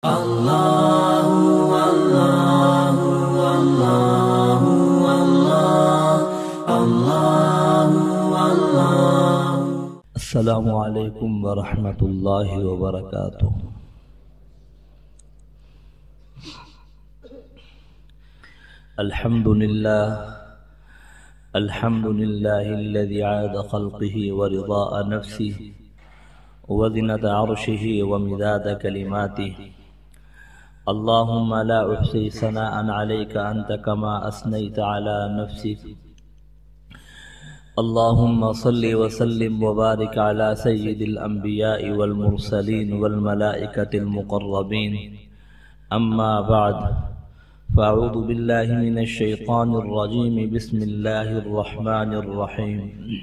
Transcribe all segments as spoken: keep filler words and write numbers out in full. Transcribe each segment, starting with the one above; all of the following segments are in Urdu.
Allahu Allahu Allahu Allah Allahu Allah. Assalamu alaikum wa rahmatullahi wa barakatuh. Alhamdulillah Alhamdulillahi alladhi aada khalqihi wa ridaa nafsihi wa zinata arshihi wa midada kalimatihi. اللهم لا أحصي ثناء عليك أنت كما أثنيت على نفسك. اللهم صل وسلم وبارك على سيد الأنبياء والمرسلين والملائكة المقربين. أما بعد، فأعوذ بالله من الشيطان الرجيم. بسم الله الرحمن الرحيم.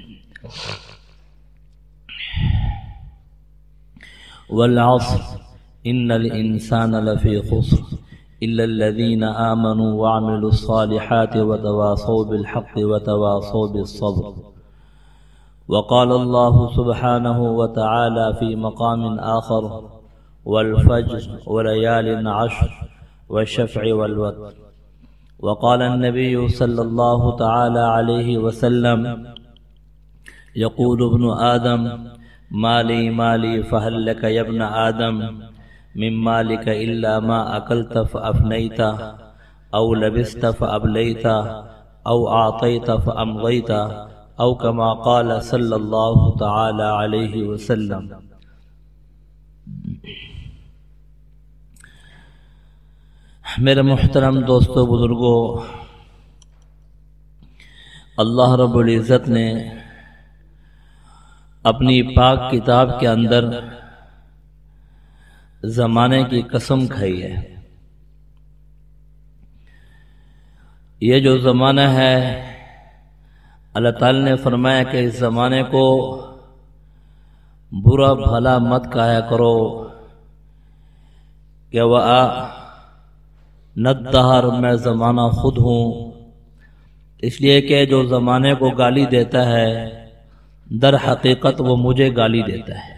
والعصر إن الإنسان لفي خسر إلا الذين آمنوا وعملوا الصالحات وتواصوا بالحق وتواصوا بالصبر. وقال الله سبحانه وتعالى في مقام آخر: والفجر وليال عشر والشفع والوتر. وقال النبي صلى الله تعالى عليه وسلم: يقول ابن آدم: مالي مالي فهل لك يا ابن آدم من مالك إلا ما أكلت فأفنيت أو لبست فأبليت أو أعطيت فأمضيت أو كما قال صلى الله تعالى عليه وسلم. میرے محترم دوستو بزرگو، اللہ رب العزت نے اپنی پاک کتاب کے اندر زمانے کی قسم کھائی ہے. یہ جو زمانہ ہے، اللہ تعالی نے فرمایا کہ اس زمانے کو برا بھلا مت کہا کرو کہ وہ ندہر، میں زمانہ خود ہوں. اس لیے کہ جو زمانے کو گالی دیتا ہے در حقیقت وہ مجھے گالی دیتا ہے.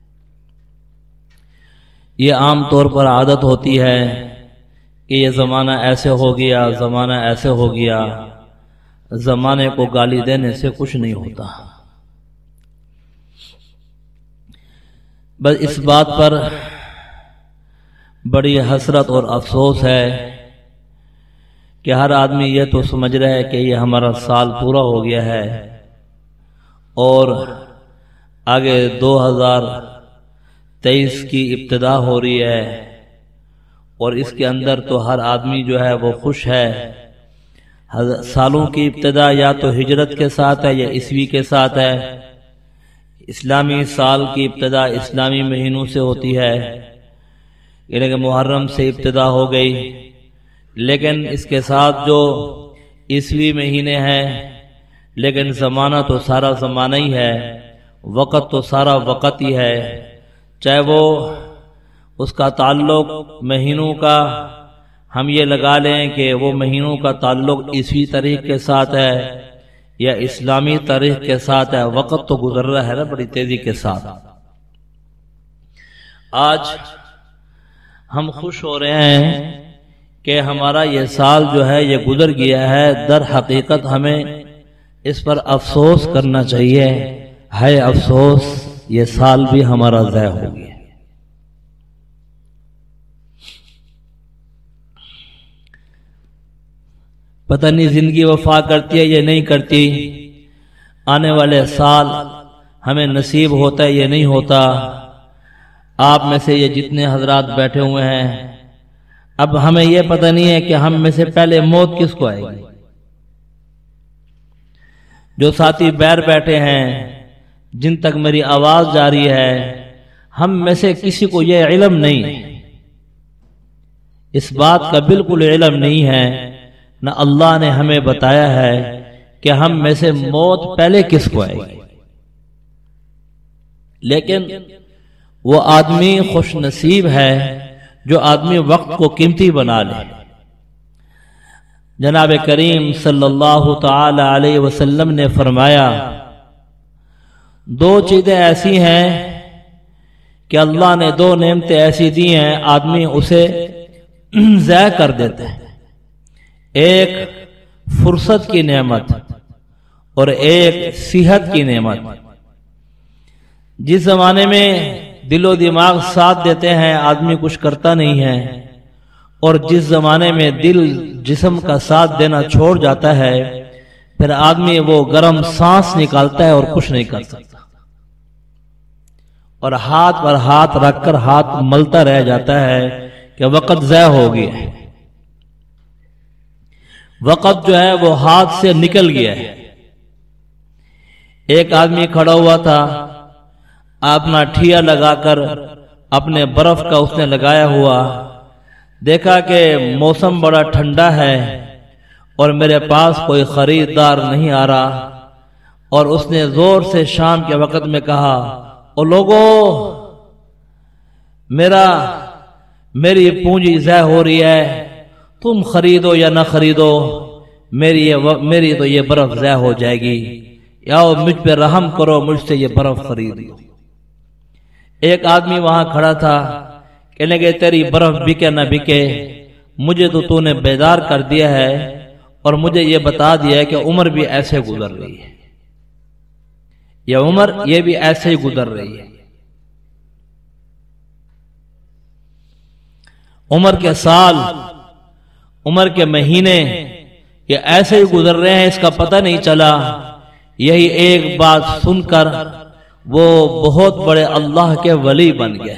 یہ عام طور پر عادت ہوتی ہے کہ یہ زمانہ ایسے ہو گیا، زمانہ ایسے ہو گیا. زمانے کو گالی دینے سے کچھ نہیں ہوتا. بس اس بات پر بڑی حسرت اور افسوس ہے کہ ہر آدمی یہ تو سمجھ رہا ہے کہ یہ ہمارا سال پورا ہو گیا ہے اور آگے دو ہزار تیئیس کی ابتدا ہو رہی ہے، اور اس کے اندر تو ہر آدمی جو ہے وہ خوش ہے. سالوں کی ابتدا یا تو ہجرت کے ساتھ ہے یا عیسوی کے ساتھ ہے. اسلامی سال کی ابتدا اسلامی مہینوں سے ہوتی ہے، یعنی کہ محرم سے ابتدا ہو گئی. لیکن اس کے ساتھ جو عیسوی مہینے ہیں، لیکن زمانہ تو سارا زمانہ ہی ہے، وقت تو سارا وقت ہی ہے. چاہے وہ اس کا تعلق مہینوں کا ہم یہ لگا لیں کہ وہ مہینوں کا تعلق عیسوی تاریخ کے ساتھ ہے یا اسلامی تاریخ کے ساتھ ہے، وقت تو گزر رہا ہے نا بڑی تیزی کے ساتھ. آج ہم خوش ہو رہے ہیں کہ ہمارا یہ سال جو ہے یہ گزر گیا ہے. در حقیقت ہمیں اس پر افسوس کرنا چاہیے. ہے افسوس، یہ سال بھی ہمارا ضائع ہو گیا. پتہ نہیں زندگی وفا کرتی ہے یا نہیں کرتی، آنے والے سال ہمیں نصیب ہوتا ہے یا نہیں ہوتا. آپ میں سے یہ جتنے حضرات بیٹھے ہوئے ہیں، اب ہمیں یہ پتہ نہیں ہے کہ ہم میں سے پہلے موت کس کو آئے گی. جو ساتھی بیر بیٹھے ہیں، جن تک میری آواز جاری ہے، ہم میں سے کسی کو یہ علم نہیں، اس بات کا بالکل علم نہیں ہے. نہ اللہ نے ہمیں بتایا ہے کہ ہم میں سے موت پہلے کس کو آئے گی. لیکن وہ آدمی خوش نصیب ہے جو آدمی وقت کو قیمتی بنا لے. جناب کریم صلی اللہ تعالی علیہ وسلم نے فرمایا، دو چیزیں ایسی ہیں کہ اللہ نے دو نعمتیں ایسی دی ہیں آدمی اسے ضائع کر دیتے ہیں، ایک فرصت کی نعمت اور ایک صحت کی نعمت۔ جس زمانے میں دل و دماغ ساتھ دیتے ہیں آدمی کچھ کرتا نہیں ہے، اور جس زمانے میں دل جسم کا ساتھ دینا چھوڑ جاتا ہے پھر آدمی وہ گرم سانس نکالتا ہے اور کچھ نہیں کر سکتا، اور ہاتھ پر ہاتھ رکھ کر ہاتھ ملتا رہ جاتا ہے کہ وقت ضائع ہو گیا ہے، وقت جو ہے وہ ہاتھ سے نکل گیا ہے۔ ایک آدمی کھڑا ہوا تھا، اپنا ٹھیا لگا کر اپنے برف کا اس نے لگایا ہوا، دیکھا کہ موسم بڑا ٹھنڈا ہے اور میرے پاس کوئی خریدار نہیں آ رہا، اور اس نے زور سے شام کے وقت میں کہا، او لوگو میرا میری پونجی ضائع ہو رہی ہے، تم خریدو یا نہ خریدو، میری یہ میری تو یہ برف ضائع ہو جائے گی، یا مجھ پہ رحم کرو، مجھ سے یہ برف خریدو۔ ایک آدمی وہاں کھڑا تھا، کہنے کہ تیری برف بکے نہ بکے، مجھے تو تو نے بیدار کر دیا ہے اور مجھے یہ بتا دیا ہے کہ عمر بھی ایسے گزر رہی ہے، یہ عمر یہ بھی ایسے ہی گزر رہی ہے، عمر کے سال، عمر کے مہینے یہ ایسے ہی گزر رہے ہیں، اس کا پتہ نہیں چلا۔ یہی ایک بات سن کر وہ بہت بڑے اللہ کے ولی بن گئے۔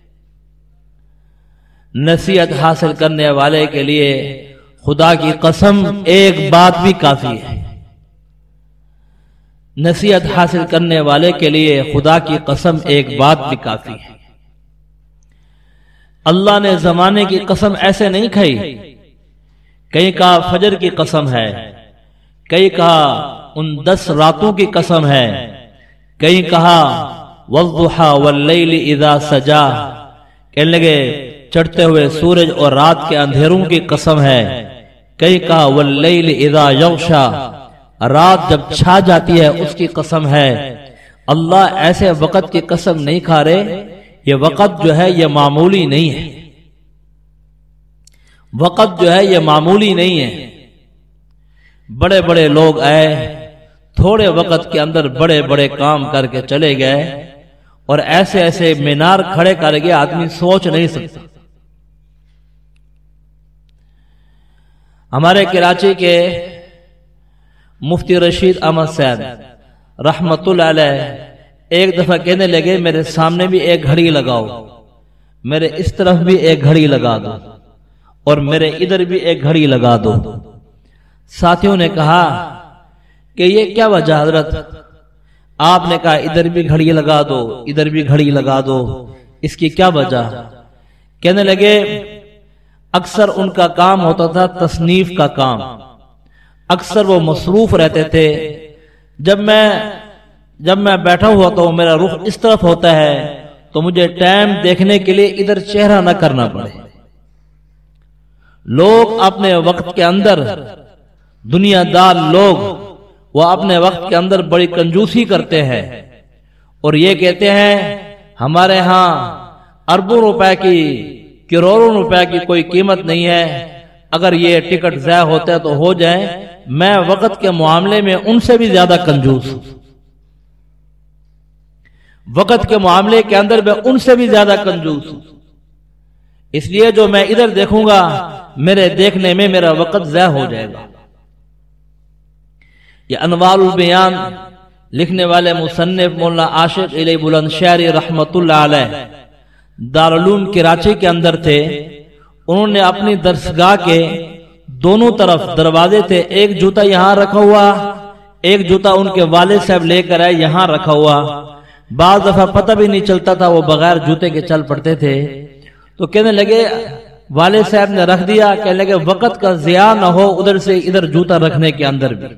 نصیحت حاصل کرنے والے کے لیے خدا کی قسم ایک بات بھی کافی ہے، نصیحت حاصل کرنے والے کے لیے خدا کی قسم ایک بات بھی کافی ہے۔ اللہ نے زمانے کی قسم ایسے نہیں کھائی، کہیں کہا فجر کی قسم ہے، کہیں کہا ان دس راتوں کی قسم ہے، کہیں کہا والضحى واللیل اذا سجا، کہنے لگے چڑھتے ہوئے سورج اور رات کے اندھیروں کی قسم ہے، کہیں کہا واللیل اذا یغشا، رات جب چھا جاتی ہے اس کی قسم ہے۔ اللہ ایسے وقت کی قسم نہیں کھا رہے، یہ وقت جو ہے یہ معمولی نہیں ہے، وقت جو ہے یہ معمولی نہیں ہے۔ بڑے بڑے لوگ آئے، تھوڑے وقت کے اندر بڑے بڑے کام کر کے چلے گئے، اور ایسے ایسے مینار کھڑے کر گئے آدمی سوچ نہیں سکتا۔ ہمارے کراچی کے مفتی رشید احمد صاحب رحمت اللہ علیہ ایک دفعہ کہنے لگے میرے سامنے بھی ایک گھڑی لگاؤ، میرے اس طرف بھی ایک گھڑی لگا دو، اور میرے ادھر بھی ایک گھڑی لگا دو۔ ساتھیوں نے کہا کہ یہ کیا وجہ حضرت؟ آپ نے کہا ادھر بھی گھڑی لگا دو، ادھر بھی گھڑی لگا دو، اس کی کیا وجہ؟ کہنے لگے اکثر ان کا کام ہوتا تھا تصنیف کا کام، اکثر وہ مصروف رہتے تھے، جب میں جب میں بیٹھا ہوا تو میرا رخ اس طرف ہوتا ہے تو مجھے ٹائم دیکھنے کے لیے ادھر چہرہ نہ کرنا پڑے۔ لوگ اپنے وقت کے اندر، دنیا دار لوگ وہ اپنے وقت کے اندر بڑی کنجوسی کرتے ہیں، اور یہ کہتے ہیں ہمارے ہاں اربوں روپے کی، کروڑوں روپے کی کوئی قیمت نہیں ہے، اگر یہ ٹکٹ ضائع ہوتا ہے تو ہو جائے، میں وقت کے معاملے میں ان سے بھی زیادہ کنجوس ہوں، وقت کے معاملے کے اندر میں ان سے بھی زیادہ کنجوس ہوں، اس لیے جو میں ادھر دیکھوں گا میرے دیکھنے میں میرا وقت ضائع ہو جائے گا۔ یہ انوار البیان لکھنے والے مصنف مولانا عاشق علی بلند شہری رحمت اللہ علیہ دارالعلوم کراچی کے اندر تھے، انہوں نے اپنی درسگاہ کے دونوں طرف دروازے تھے، ایک جوتا یہاں رکھا ہوا، ایک جوتا ان کے والد صاحب لے کر آئے یہاں رکھا ہوا، بعض دفعہ پتہ بھی نہیں چلتا تھا وہ بغیر جوتے کے چل پڑتے تھے۔ تو کہنے لگے والد صاحب نے رکھ دیا، کہنے لگے وقت کا ضیاع نہ ہو ادھر سے ادھر جوتا رکھنے کے اندر بھی۔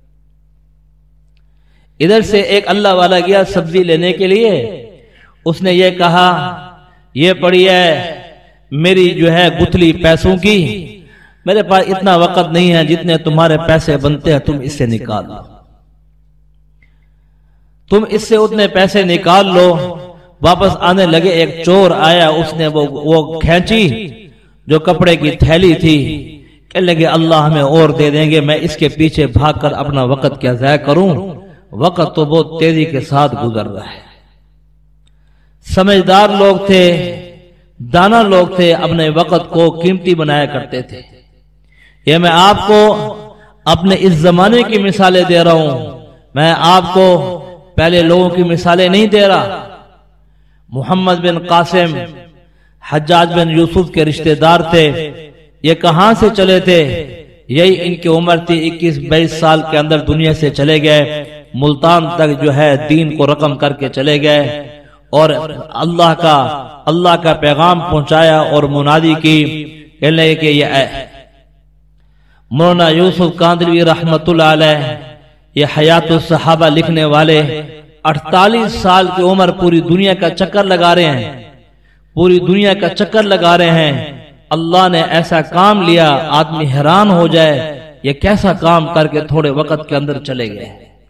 ادھر سے ایک اللہ والا گیا سبزی لینے کے لیے، اس نے یہ کہا یہ پڑی ہے میری جو ہے گتھلی پیسوں کی، میرے پاس اتنا وقت نہیں ہے جتنے تمہارے پیسے بنتے ہیں، تم اس سے نکال لو، تم اس سے اتنے پیسے نکال لو۔ واپس آنے لگے، ایک چور آیا، اس نے وہ وہ کھینچی جو کپڑے کی تھیلی تھی، کہنے لگے اللہ ہمیں اور دے دیں گے، میں اس کے پیچھے بھاگ کر اپنا وقت کیا ضائع کروں، وقت تو بہت تیزی کے ساتھ گزر رہا ہے۔ سمجھدار لوگ تھے، دانا لوگ تھے، اپنے وقت کو قیمتی بنایا کرتے تھے۔ یہ میں آپ کو اپنے اس زمانے کی مثالیں دے رہا ہوں، میں آپ کو پہلے لوگوں کی مثالیں نہیں دے رہا۔ محمد بن قاسم حجاج بن یوسف کے رشتہ دار تھے، یہ کہاں سے چلے تھے؟ یہی ان کی عمر تھی، اکیس بائیس سال کے اندر دنیا سے چلے گئے، ملتان تک جو ہے دین کو رقم کر کے چلے گئے اور اللہ کا اللہ کا پیغام پہنچایا اور منادی کی، کہنے لگے کہ یہ اے مولانا یوسف کاندھلوی رحمت اللہ علیہ، یہ حیات الصحابہ لکھنے والے، اڑتالیس سال کی عمر پوری دنیا کا چکر لگا رہے ہیں، پوری دنیا کا چکر لگا رہے ہیں۔ اللہ نے ایسا کام لیا، آدمی حیران ہو جائے، یہ کیسا کام کر کے تھوڑے وقت کے اندر چلے گئے۔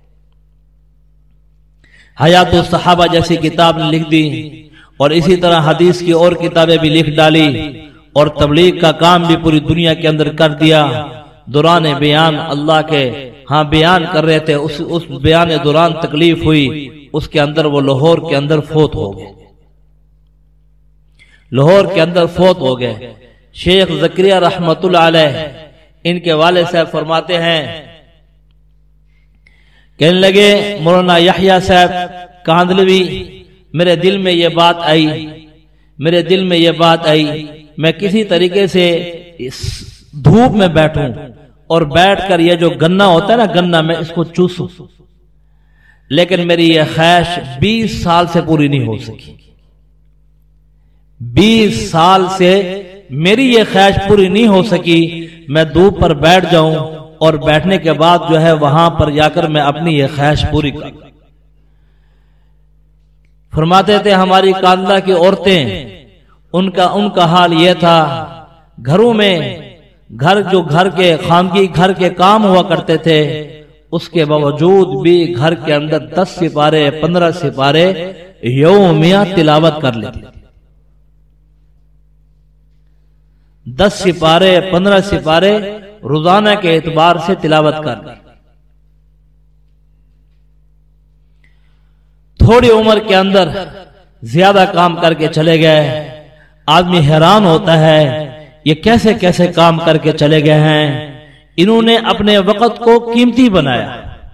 حیات الصحابہ جیسی کتاب نے لکھ دی، اور اسی طرح حدیث کی اور کتابیں بھی لکھ ڈالی، اور تبلیغ کا کام بھی پوری دنیا کے اندر کر دیا۔ دوران بیان اللہ کے ہاں بیان کر رہے تھے، اس, اس بیان دوران تکلیف ہوئی، اس کے اندر وہ لاہور کے اندر فوت ہو گئے، لاہور کے اندر فوت ہو گئے۔ شیخ زکریا رحمت اللہ علیہ، ان کے والد صاحب فرماتے ہیں، کہنے لگے مولانا یحییٰ صاحب کاندھلوی، میرے دل میں یہ بات آئی، میرے دل میں یہ بات آئی، میں کسی طریقے سے دھوپ میں بیٹھوں اور بیٹھ کر یہ جو گنا ہوتا ہے نا گنا، میں اس کو چوسوں، لیکن میری یہ خواہش بیس سال سے پوری نہیں ہو سکی، بیس سال سے میری یہ خواہش پوری نہیں ہو سکی، میں دھوپ پر بیٹھ جاؤں اور بیٹھنے کے بعد جو ہے وہاں پر جا کر میں اپنی یہ خواہش پوری کروں۔ فرماتے تھے ہماری کاندھلہ کی عورتیں، ان کا ان کا حال یہ تھا، گھروں میں گھر جو گھر کے خانگی گھر کے کام ہوا کرتے تھے، اس کے باوجود بھی گھر کے اندر دس سپارے پندرہ سپارے یومیہ تلاوت کر لیتے، دس سپارے پندرہ سپارے روزانہ کے اعتبار سے تلاوت کر لی۔ تھوڑی عمر کے اندر زیادہ کام کر کے چلے گئے، آدمی حیران ہوتا ہے یہ کیسے کیسے کام کر کے چلے گئے ہیں۔ انہوں نے اپنے وقت کو قیمتی بنایا۔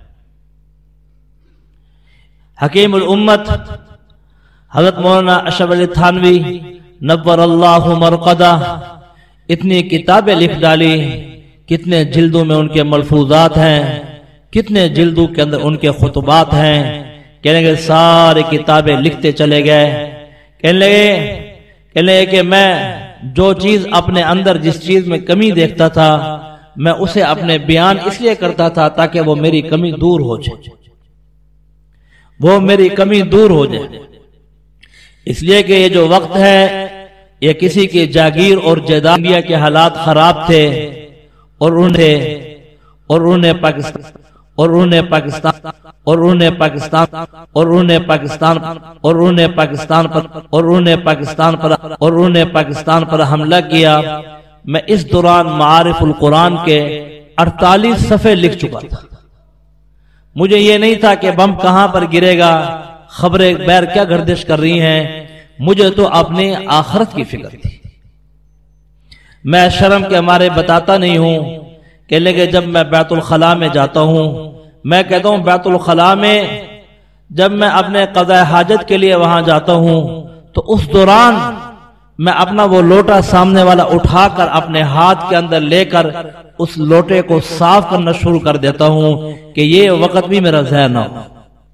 حکیم الامت حضرت مولانا اشرف علی تھانوی نور اللہ مرقدہ، اتنی کتابیں لکھ ڈالی، کتنے جلدوں میں ان کے ملفوظات ہیں، کتنے جلدوں کے اندر ان کے خطبات ہیں، کہنے لگے سارے کتابیں لکھتے چلے گئے، کہنے لگے کہنے لگے کہ میں جو چیز اپنے اندر جس چیز میں کمی دیکھتا تھا، میں اسے اپنے بیان اس لیے کرتا تھا تاکہ وہ میری کمی دور ہو جائے، وہ میری کمی دور ہو جائے، اس لیے کہ یہ جو وقت ہے یہ کسی کی جاگیر اور جائیداد کے حالات خراب تھے، اور انہیں اور انہیں پاکستان اور انہیں پاکستان اور انہیں پاکستان اور انہیں پاکستان اور انہیں پاکستان پر اور انہیں پاکستان پر اور انہیں پاکستان پر حملہ کیا۔ میں اس دوران معارف القرآن کے اڑتالیس صفحے لکھ چکا تھا، مجھے یہ نہیں تھا کہ بم کہاں پر گرے گا، خبریں بیر کیا گردش کر رہی ہیں، مجھے تو اپنے آخرت کی فکر تھی۔ میں شرم کے مارے بتاتا نہیں ہوں کہ لگے جب میں بیت الخلاء میں جاتا ہوں، میں کہتا ہوں بیت الخلاء میں جب میں اپنے قضاء حاجت کے لیے وہاں جاتا ہوں تو اس دوران میں اپنا وہ لوٹا سامنے والا اٹھا کر اپنے ہاتھ کے اندر لے کر اس لوٹے کو صاف کرنا شروع کر دیتا ہوں کہ یہ وقت بھی میرا ضائع نہ ہو۔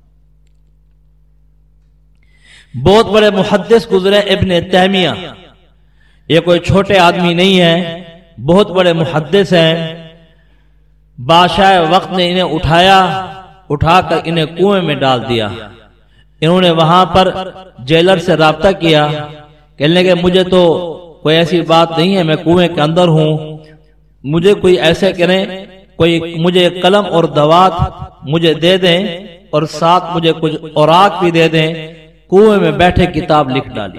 بہت بڑے محدث گزرے ابن تیمیہ، یہ کوئی چھوٹے آدمی نہیں ہے، بہت بڑے محدث ہیں۔ بادشاہ وقت نے انہیں اٹھایا، اٹھا کر انہیں کنویں میں ڈال دیا۔ انہوں نے وہاں پر جیلر سے رابطہ کیا، کہنے لگے مجھے تو کوئی ایسی بات نہیں ہے، میں کنویں کے اندر ہوں، مجھے کوئی ایسے کریں، کوئی مجھے قلم اور دوات مجھے دے دیں اور ساتھ مجھے کچھ اوراق بھی دے دیں کنویں میں بیٹھے کتاب لکھ ڈالی۔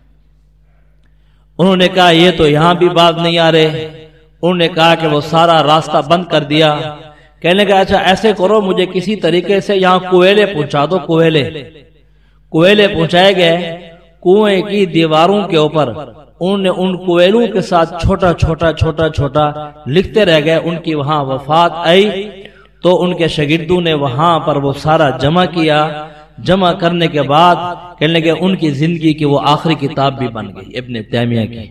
انہوں نے کہا یہ تو یہاں بھی بات نہیں آ رہے۔ انہوں نے کہا کہ وہ سارا راستہ بند کر دیا۔ کہنے کا اچھا ایسے کرو، مجھے کسی طریقے سے یہاں کوئلے پہنچا دو۔ کوئلے کوئلے پہنچائے گئے۔ کنویں کی دیواروں کے اوپر انہوں نے ان کوئلوں کے ساتھ چھوٹا چھوٹا چھوٹا چھوٹا لکھتے رہ گئے۔ ان کی وہاں وفات آئی تو ان کے شاگردوں نے وہاں پر وہ سارا جمع کیا۔ جمع کرنے کے بعد کہنے لگے ان کی زندگی کی وہ آخری کتاب بھی بن گئی، ابن تیمیہ کی۔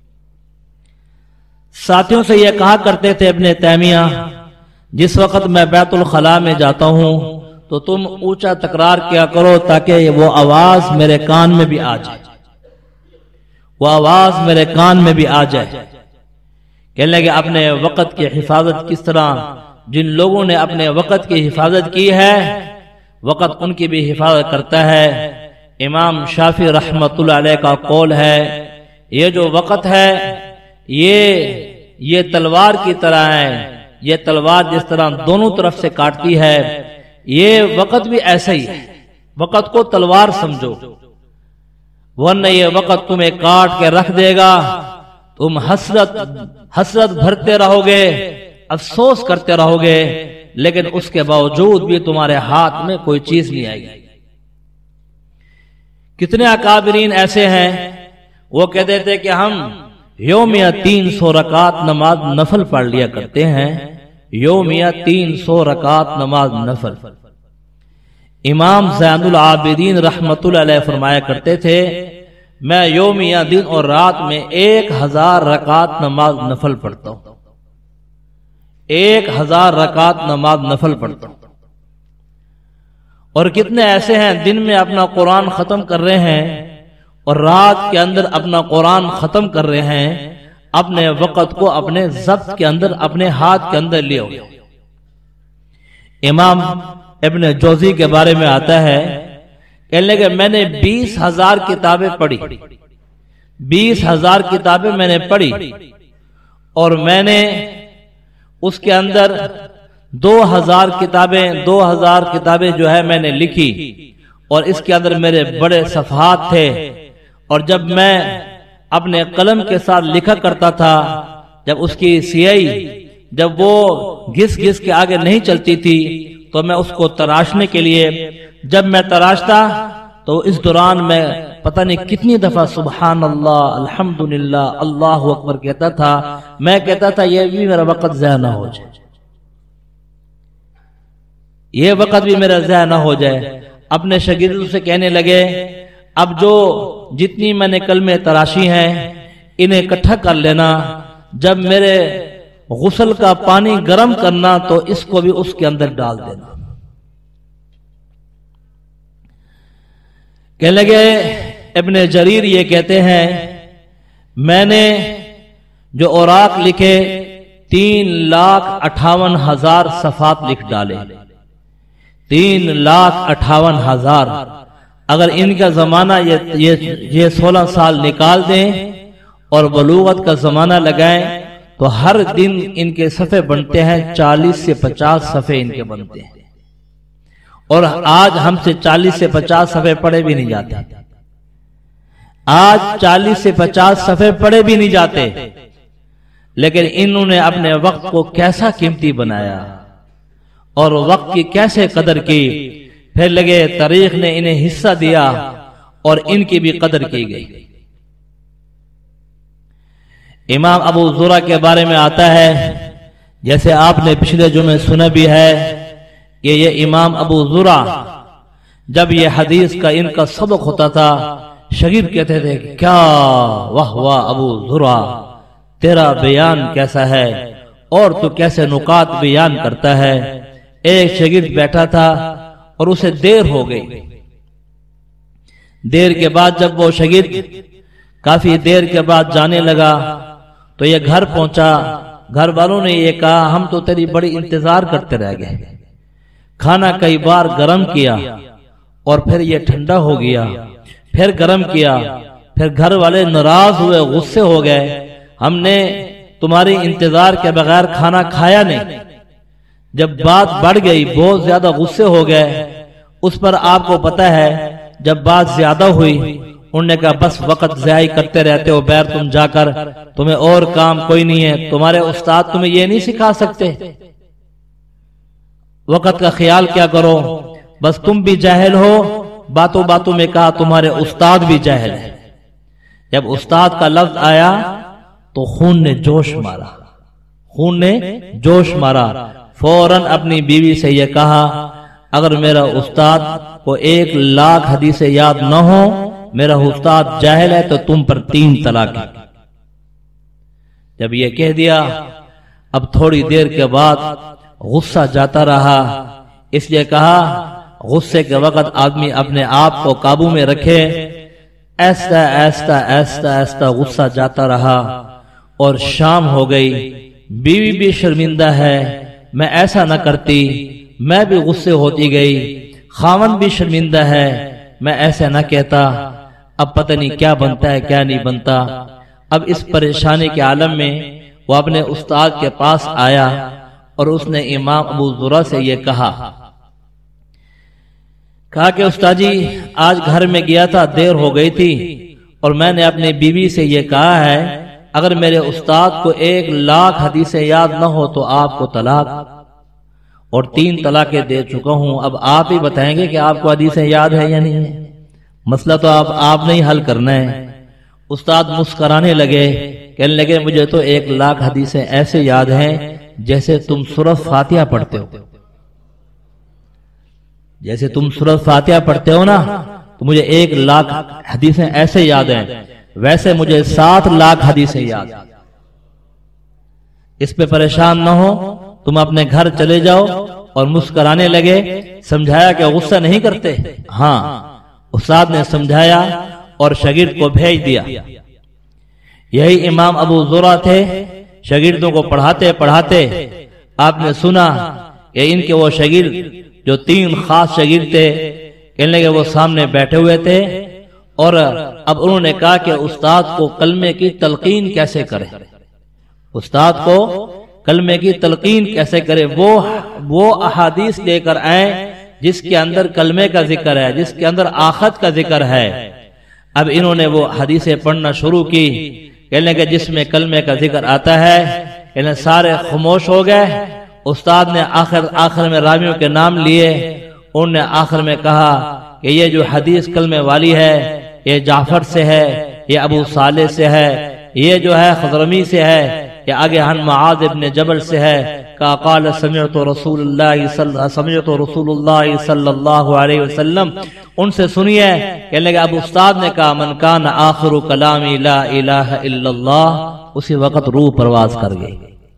ساتھیوں سے یہ کہا کرتے تھے ابن تیمیہ، جس وقت میں بیت الخلاء میں جاتا ہوں تو تم اونچا تکرار کیا کرو تاکہ وہ آواز میرے کان میں بھی آ جائے، وہ آواز میرے کان میں بھی آ جائے۔ کہنے لگے اپنے وقت کی حفاظت کس طرح، جن لوگوں نے اپنے وقت کی حفاظت کی ہے وقت ان کی بھی حفاظت کرتا ہے۔ امام شافعی رحمت اللہ علیہ کا قول ہے یہ جو وقت ہے یہ یہ تلوار کی طرح ہے، یہ تلوار جس طرح دونوں طرف سے کاٹتی ہے، یہ وقت بھی ایسا ہی ہے۔ وقت کو تلوار سمجھو، ورنہ یہ وقت تمہیں کاٹ کے رکھ دے گا، تم حسرت حسرت بھرتے رہو گے، افسوس کرتے رہو گے، لیکن اس کے باوجود بھی تمہارے ہاتھ میں کوئی چیز نہیں آئے گی۔ کتنے اکابرین ایسے ہیں وہ کہتے تھے کہ ہم یومیہ تین سو رکعت نماز نفل پڑھ لیا کرتے ہیں، یومیہ تین سو رکعت نماز نفل۔ امام زین العابدین رحمت اللہ علیہ فرمایا کرتے تھے میں یومیہ دن اور رات میں ایک ہزار رکعت نماز نفل پڑھتا ہوں، ایک ہزار رکعت نماز نفل پڑھتا ہوں۔ اور کتنے ایسے ہیں دن میں اپنا قرآن ختم کر رہے ہیں اور رات کے اندر اپنا قرآن ختم کر رہے ہیں، اپنے وقت کو اپنے ضبط کے اندر اپنے ہاتھ کے اندر لیے ہوئے۔ امام ابن جوزی کے بارے میں آتا ہے کہنے لگے میں نے بیس ہزار کتابیں پڑھی، بیس ہزار کتابیں میں نے پڑھی اور میں نے اس کے اندر دو ہزار کتابیں دو ہزار کتابیں جو ہے میں نے لکھی، اور اس کے اندر میرے بڑے صفحات تھے، اور جب میں اپنے قلم کے ساتھ لکھا کرتا تھا، جب اس کی سیاہی جب وہ گھس گھس کے آگے نہیں چلتی تھی تو میں اس کو تراشنے کے لیے جب میں تراشتا تو اس دوران میں پتہ نہیں کتنی دفعہ سبحان اللہ الحمدللہ اللہ اکبر کہتا تھا۔ میں کہتا تھا یہ بھی میرا وقت ضائع نہ ہو جائے، یہ وقت بھی میرا ضائع نہ ہو جائے۔ اپنے شاگردوں سے کہنے لگے اب جو جتنی میں نے کلمے تراشی ہیں انہیں اکٹھا کر لینا، جب میرے غسل کا پانی گرم کرنا تو اس کو بھی اس کے اندر ڈال دینا۔ کہنے لگے ابن جریر یہ کہتے ہیں میں نے جو اوراق لکھے تین لاکھ اٹھاون ہزار صفحات لکھ ڈالے، تین لاکھ اٹھاون ہزار۔ اگر ان کا زمانہ یہ یہ, یہ سولہ سال نکال دیں اور بلوغت کا زمانہ لگائیں تو ہر دن ان کے صفحے بنتے ہیں چالیس سے پچاس صفحے ان کے بنتے ہیں، اور آج ہم سے چالیس سے پچاس صفحے پڑھے بھی نہیں جاتے، آج چالیس سے پچاس صفحے پڑھے بھی نہیں جاتے، لیکن انہوں نے اپنے وقت کو کیسا قیمتی بنایا اور وقت کی کیسے قدر کی۔ پھر لگے تاریخ نے انہیں حصہ دیا اور ان کی بھی قدر کی گئی۔ امام ابو زرع کے بارے میں آتا ہے جیسے آپ نے پچھلے جمعے سنا بھی ہے کہ یہ امام ابو زرع جب یہ حدیث کا ان کا سبق ہوتا تھا شاگرد کہتے تھے کیا واہ واہ ابو زرع تیرا بیان کیسا ہے اور تو کیسے نکات بیان کرتا ہے۔ ایک شاگرد بیٹھا تھا اور اسے دیر ہو گئی، دیر کے بعد جب وہ شاگرد کافی دیر کے بعد جانے لگا تو یہ گھر پہنچا، گھر والوں نے یہ کہا ہم تو تیری بڑی انتظار کرتے رہ گئے، کھانا کئی بار گرم کیا اور پھر یہ ٹھنڈا ہو گیا، پھر گرم کیا، پھر گھر والے ناراض ہوئے، غصے ہو گئے، ہم نے تمہاری انتظار کے بغیر کھانا کھایا نہیں۔ جب بات بڑھ گئی بہت زیادہ غصے ہو گئے، اس پر آپ کو پتہ ہے جب بات زیادہ ہوئی انہوں نے کہا بس وقت ضائع کرتے رہتے ہو بیر، تم جا کر، تمہیں اور کام کوئی نہیں ہے، تمہارے استاد تمہیں یہ نہیں سکھا سکتے؟ وقت کا خیال کیا کرو، بس تم بھی جاہل ہو۔ باتوں باتوں میں کہا تمہارے استاد بھی جاہل ہے۔ جب استاد کا لفظ آیا تو خون نے جوش مارا، خون نے جوش مارا۔ فوراً اپنی بیوی سے یہ کہا اگر میرا استاد کو ایک لاکھ حدیثیں یاد نہ ہو، میرا استاد جاہل ہے، تو تم پر تین طلاق۔ جب یہ کہہ دیا، اب تھوڑی دیر کے بعد غصہ جاتا رہا، اس لیے کہا غصے کے وقت آدمی اپنے آپ کو قابو میں رکھے۔ ایسا ایسا ایسا ایسا غصہ جاتا رہا اور شام ہو گئی۔ بیوی بھی شرمندہ ہے، میں ایسا نہ کرتی، میں بھی غصے ہوتی گئی۔ خاوند بھی شرمندہ ہے، میں ایسا نہ کہتا۔ اب پتہ نہیں کیا بنتا ہے کیا نہیں بنتا۔ اب اس پریشانی کے عالم میں وہ اپنے استاد کے پاس آیا اور اس نے امام ابو زرع سے یہ کہا کہا کہ استاد جی آج گھر میں گیا تھا، دیر ہو گئی تھی، اور میں نے اپنی بیوی سے یہ کہا ہے اگر میرے استاد کو ایک لاکھ حدیثیں یاد نہ ہو تو آپ کو طلاق، اور تین طلاقیں دے چکا ہوں۔ اب آپ ہی بتائیں گے کہ آپ کو حدیثیں یاد ہے یا نہیں ہے؟ مسئلہ تو آپ آپ نے ہی حل کرنا ہے۔ استاد مسکرانے لگے، کہنے لگے مجھے تو ایک لاکھ حدیثیں ایسے یاد ہیں جیسے تم سورۃ فاتحہ پڑھتے ہو، جیسے تم سورۃ فاتحہ پڑھتے ہو نا، تو مجھے ایک لاکھ حدیثیں ایسے یاد ہیں، ویسے مجھے سات لاکھ حدیثیں یاد۔ اس پہ پریشان نہ ہو، تم اپنے گھر چلے جاؤ۔ اور مسکرانے لگے۔ سمجھایا کہ غصہ نہیں کرتے؟ ہاں، استاد نے سمجھایا اور شاگرد کو بھیج دیا۔ یہی امام ابو زرع تھے، شاگردوں کو پڑھاتے پڑھاتے آپ نے سنا کہ ان کے وہ شاگرد جو تین خاص شاگرد تھے، کہنے لگے وہ سامنے بیٹھے ہوئے تھے، اور اب انہوں نے کہا کہ استاد کو کلمے کی تلقین کیسے کرے، استاد کو کلمے کی تلقین کیسے کرے، وہ وہ احادیث لے کر آئیں جس کے اندر کلمے کا ذکر ہے، جس کے اندر آخت کا ذکر ہے۔ اب انہوں نے وہ حدیثیں پڑھنا شروع کی، کہنے لگے جس میں کلمے کا ذکر آتا ہے، کہنے سارے خاموش ہو گئے۔ استاد نے آخر آخر میں راویوں کے نام لیے، انہوں نے آخر میں کہا کہ یہ جو حدیث کلمے والی ہے یہ جعفر سے ہے، یہ ابو صالح سے ہے، یہ جو ہے خضرمی سے ہے، یہ آگے عن معاذ ابن جبل سے ہے۔ کہا قال سمعت رسول اللہ صلی سمعت رسول اللہ صلی اللہ علیہ وسلم، ان سے سنیے۔ کہنے لگے اب استاد نے کہا من کان آخر کلامی لا الہ الا اللہ، اسی وقت روح پرواز کر گئی،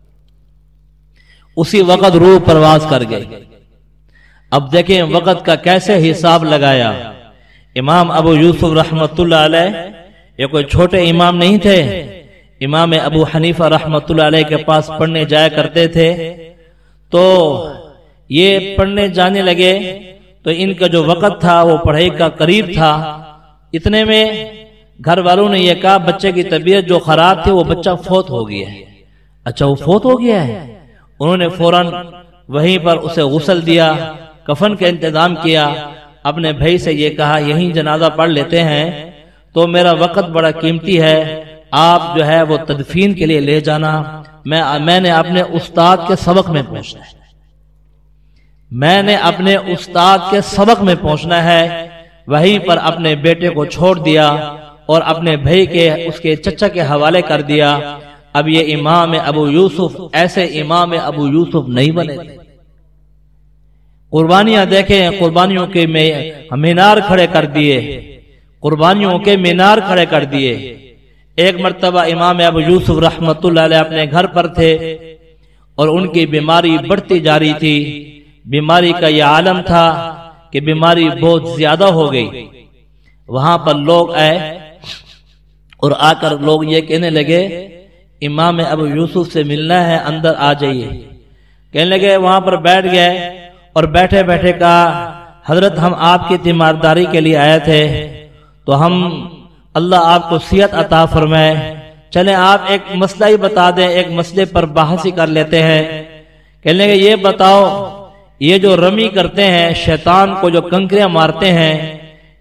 اسی وقت روح پرواز کر گئی۔ اب دیکھیں وقت کا کیسے حساب لگایا۔ امام ابو یوسف رحمت اللہ علیہ یہ کوئی چھوٹے امام نہیں تھے، امام ابو حنیفہ رحمت اللہ علیہ کے پاس پڑھنے جایا کرتے تھے۔ تو یہ پڑھنے جانے لگے تو ان کا جو وقت تھا وہ پڑھائی کا قریب تھا۔ اتنے میں گھر والوں نے یہ کہا بچے کی طبیعت جو خراب تھی وہ بچہ فوت ہو گیا ہے۔ اچھا وہ فوت ہو گیا ہے؟ انہوں نے فوراً وہیں پر اسے غسل دیا، کفن کا انتظام کیا، اپنے بھائی سے یہ کہا یہیں جنازہ پڑھ لیتے ہیں، تو میرا وقت بڑا قیمتی ہے، آپ جو ہے وہ تدفین کے لیے لے جانا، میں میں نے اپنے استاد کے سبق میں پہنچنا ہے، میں نے اپنے استاد کے سبق میں پہنچنا ہے۔ وہیں پر اپنے بیٹے کو چھوڑ دیا اور اپنے بھائی کے اس کے چچا کے حوالے کر دیا۔ اب یہ امام ابو یوسف ایسے امام ابو یوسف نہیں بنے تھے۔ قربانیاں دیکھیں، قربانیوں کے مینار کھڑے کر دیے، قربانیوں کے مینار کھڑے کر دیے۔ ایک مرتبہ امام ابو یوسف رحمت اللہ علیہ اپنے گھر پر تھے اور ان کی بیماری بڑھتی جا رہی تھی۔ بیماری کا یہ عالم تھا کہ بیماری بہت زیادہ ہو گئی۔ وہاں پر لوگ آئے اور آ کر لوگ یہ کہنے لگے امام ابو یوسف سے ملنا ہے، اندر آ جائیے۔ کہنے لگے، وہاں پر بیٹھ گئے اور بیٹھے بیٹھے کہا حضرت ہم آپ کی تیمارداری کے لیے آئے تھے، تو ہم اللہ آپ کو صحت عطا فرمائے، چلیں آپ ایک مسئلہ ہی بتا دیں، ایک مسئلے پر بحث ہی کر لیتے ہیں۔ کہنے لگے یہ بتاؤ یہ جو رمی کرتے ہیں، شیطان کو جو کنکریاں مارتے ہیں،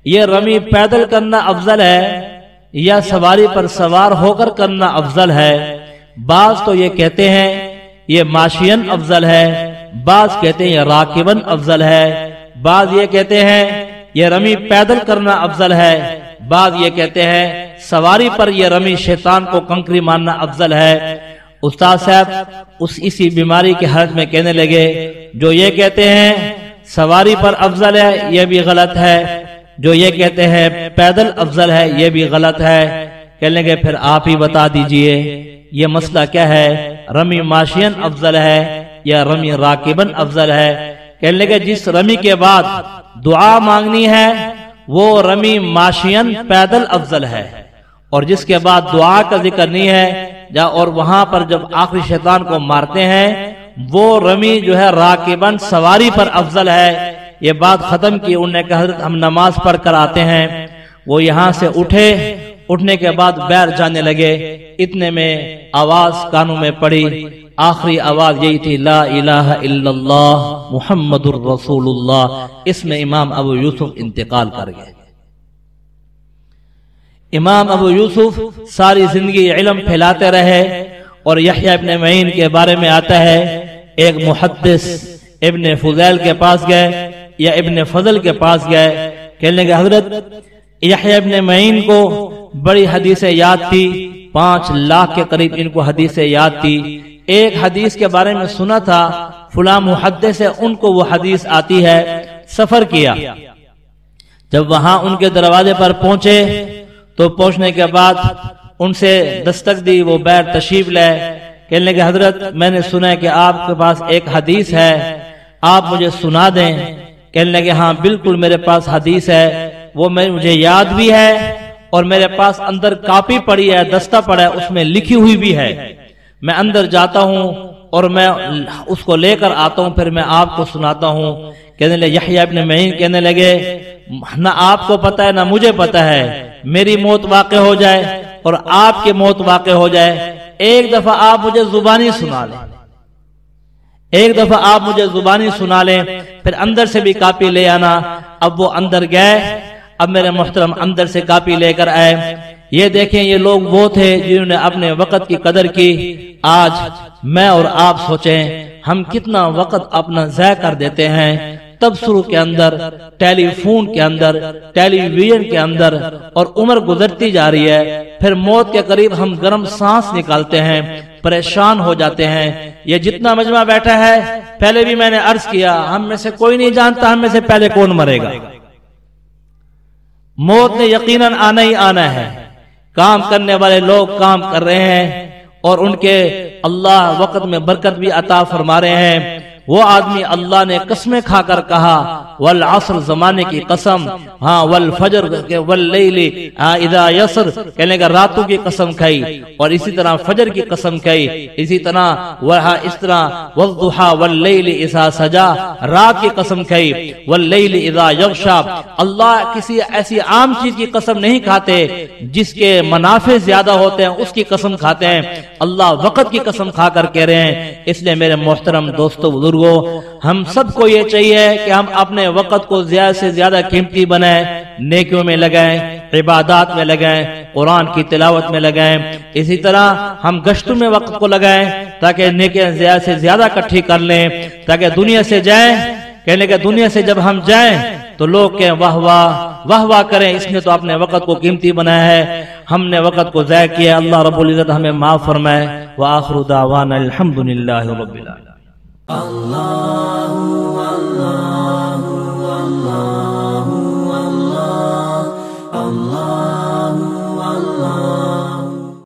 یہ رمی پیدل کرنا افضل ہے یا سواری پر سوار ہو کر کرنا افضل ہے؟ بعض تو یہ کہتے ہیں یہ ماشین افضل ہے، بعض کہتے ہیں یہ راکبن افضل ہے، بعض یہ کہتے ہیں یہ رمی پیدل کرنا افضل ہے، بعض یہ کہتے ہیں سواری پر یہ رمی شیطان کو کنکری مارنا افضل ہے۔ استاد صاحب اس اسی بیماری کی حالت میں کہنے لگے جو یہ کہتے ہیں سواری پر افضل ہے یہ بھی غلط ہے، جو یہ کہتے ہیں پیدل افضل ہے یہ بھی غلط ہے۔ کہنے لگے پھر آپ ہی بتا دیجئے یہ مسئلہ کیا ہے، رمی ماشین افضل ہے یا رمی راکبن افضل ہے؟ کہنے لگے جس رمی کے بعد دعا مانگنی ہے وہ رمی ماشین پیدل افضل ہے، اور جس کے بعد دعا کا ذکر نہیں ہے جا اور وہاں پر جب آخری شیطان کو مارتے ہیں وہ رمی جو ہے راکبن سواری پر افضل ہے۔ یہ بات ختم کی، انہوں نے کہا حضرت ہم نماز پڑھ کر آتے ہیں۔ وہ یہاں سے اٹھے، اٹھنے کے بعد باہر جانے لگے، اتنے میں آواز کانوں میں پڑی، آخری آواز یہی تھی لا الہ الا اللہ محمد الرسول اللہ۔ اس میں امام ابو یوسف انتقال کر گئے۔ امام ابو یوسف ساری زندگی علم پھیلاتے رہے، اور یحییٰ ابن معین کے بارے میں آتا ہے ایک محدث ابن فضیل کے پاس گئے یا ابن فضل کے پاس گئے، کہنے لگے حضرت یحییٰ ابن معین کو بڑی حدیثیں یاد تھی، پانچ لاکھ کے قریب ان کو حدیثیں یاد تھی۔ ایک حدیث کے بارے میں سنا تھا فلاں محدث ہے، ان کو وہ حدیث آتی ہے، سفر کیا۔ جب وہاں ان کے دروازے پر پہنچے تو پہنچنے کے بعد ان سے دستک دی، وہ باہر تشریف لے، کہنے لگے حضرت میں نے سنا ہے کہ آپ کے پاس ایک حدیث ہے، آپ مجھے سنا دیں۔ کہنے لگے ہاں بالکل میرے پاس حدیث ہے، وہ میں مجھے یاد بھی ہے، اور میرے پاس اندر کاپی پڑی ہے، دستہ پڑا ہے، اس میں لکھی ہوئی بھی ہے۔ میں اندر جاتا ہوں اور میں اس کو لے کر آتا ہوں، پھر میں آپ کو سناتا ہوں۔ کہنے لگے یحییٰ ابن معین کہنے لگے نہ آپ کو پتا ہے نہ مجھے پتا ہے، میری موت واقع ہو جائے اور آپ کی موت واقع ہو جائے، ایک دفعہ آپ مجھے زبانی سنا لیں، ایک دفعہ آپ مجھے زبانی سنا لیں، پھر اندر سے بھی کاپی لے آنا۔ اب وہ اندر گئے، اب میرے محترم اندر سے کاپی لے کر آئے۔ یہ دیکھیں یہ لوگ وہ تھے جنہوں نے اپنے وقت کی قدر کی۔ آج میں اور آپ سوچیں ہم کتنا وقت اپنا ضائع کر دیتے ہیں، تبصروں کے اندر، ٹیلی فون کے اندر، ٹیلی ویژن کے اندر، اور عمر گزرتی جا رہی ہے۔ پھر موت کے قریب ہم گرم سانس نکالتے ہیں، پریشان ہو جاتے ہیں۔ یہ جتنا مجمع بیٹھا ہے، پہلے بھی میں نے عرض کیا ہم میں سے کوئی نہیں جانتا ہم میں سے پہلے کون مرے گا۔ موت نے یقیناً آنا ہی آنا ہے۔ کام کرنے والے لوگ کام کر رہے ہیں اور ان کے اللہ وقت میں برکت بھی عطا فرما رہے ہیں۔ وہ آدمی اللہ نے قسمیں کھا کر کہا والعصر زمانے کی قسم، ہاں والفجر واللیل اذا یسر، کہنے کا راتوں کی قسم کھائی، اور اسی طرح فجر کی قسم کھائی، اسی طرح وہاں اس طرح والضحى واللیل اذا سجا، رات کی قسم کھائی، واللیل اذا یغشا۔ اللہ کسی ایسی عام چیز کی قسم نہیں کھاتے جس کے منافع زیادہ ہوتے ہیں، اس کی قسم کھاتے ہیں۔ اللہ وقت کی قسم کھا کر کہہ رہے ہیں۔ اس لیے میرے محترم دوستو بزرگوں، ہم سب کو یہ چاہیے کہ ہم اپنے وقت کو زیادہ سے زیادہ قیمتی بنائیں، نیکیوں میں لگائیں، عبادات میں لگائیں، قرآن کی تلاوت میں لگائیں۔ اسی طرح ہم گشتوں میں وقت کو لگائیں تاکہ نیکیاں زیادہ سے زیادہ اکٹھی کر لیں، تاکہ دنیا سے جائیں، کہنے کہ دنیا سے جب ہم جائیں تو لوگ کہیں واہ واہ واہ واہ کریں، اس نے تو اپنے وقت کو قیمتی بنایا ہے، ہم نے وقت کو ضائع کیا۔ اللہ رب العزت ہمیں معاف فرمائے۔ وآخر دعوانا الحمدللہ رب العالمین۔ اللہ اللہ